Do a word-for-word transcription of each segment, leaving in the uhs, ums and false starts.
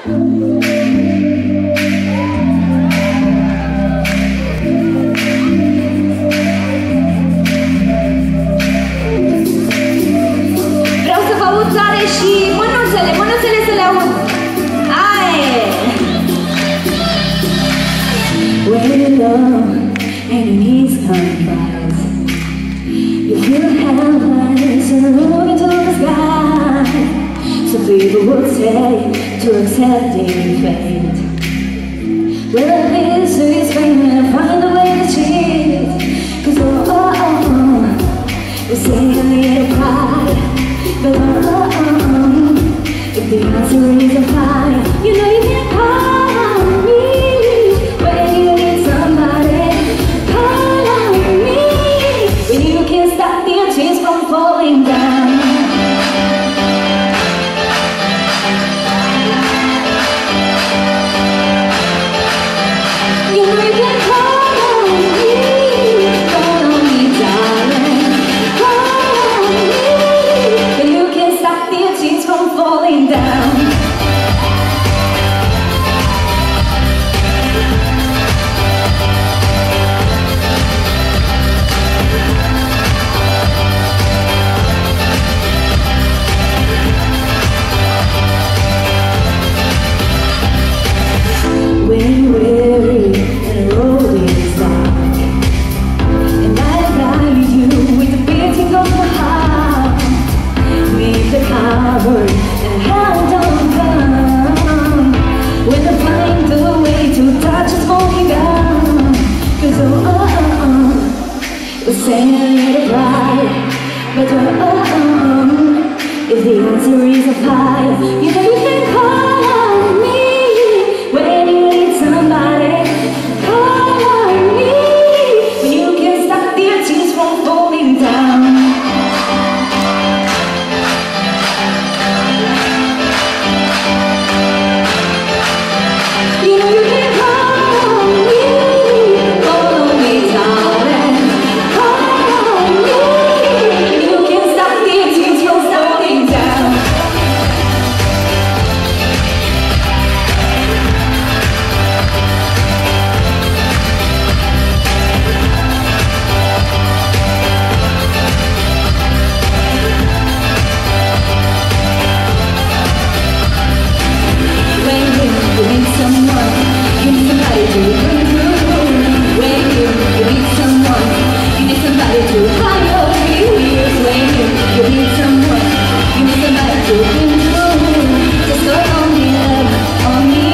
Vreau să vă aud tare și mânuțele, mânuțele să le aud. Aie! When you're alone and your knees compress, you feel helpless and look into the sky. Some people would say to accepting fate. Well, this is fame and find a way to cheat. Cause oh, oh, oh, we say a little pride. But oh, oh, oh, if the answer is a fire, you know you can call on me. When you need somebody, call on me. When you can't stop the tears from falling down. You know you can call on me. Call on me, darling. Call on me. When you can't stop the tears from falling down. When weary and the road is dark, and I guide you with the beating of my heart, leave the cupboard and hold on come. When I find the way to touch a smoking gun, cause oh, oh, oh, oh, we're saying a little pride, but oh, oh, oh, if the answer is a fire, you know you can call on me. When you need somebody, call on me. When you can't stop the tears from falling down. You know you can call on me. Call on me, darling. Call on me. When you can't stop the tears from falling down. When you, you need someone, you need somebody to run through. When you, you need someone, you need somebody to cry your tears. When you, you need someone, you need somebody to run through. Just call on me, love, on me.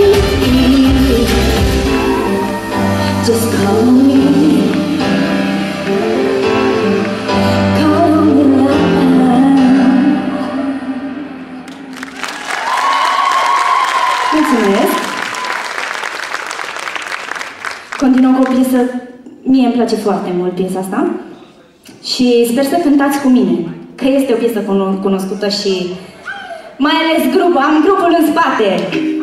Just call on me. Call on me, love. Mulțumesc! Continuăm cu o piesă, mie îmi place foarte mult piesa asta și sper să cântați cu mine, că este o piesă cunoscută și mai ales grupul, am grupul în spate.